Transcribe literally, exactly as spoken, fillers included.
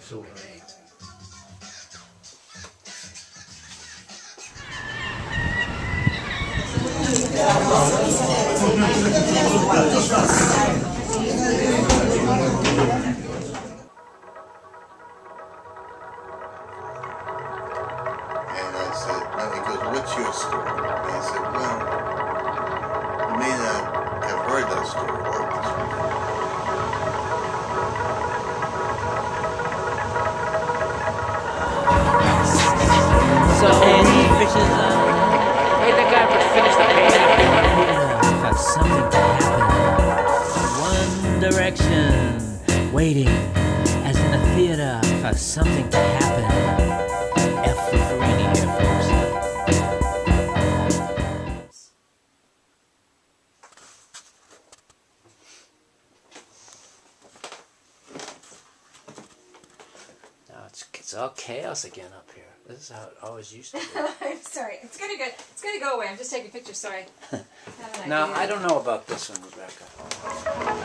silver. And I said, well, he goes, what's your story? And I said, well, you may not have heard that story like this before. So Andy fishes up. Hey, that guy ever finished the painting? For something to happen. One direction, waiting, as in a theater, for something to happen. F for Farini here, folks. Now it's it's all chaos again up here. This is how it always used to be. I'm sorry. It's gonna go. It's gonna go away. I'm just taking pictures. Sorry. I have an Now idea. I don't know about this one, Rebecca.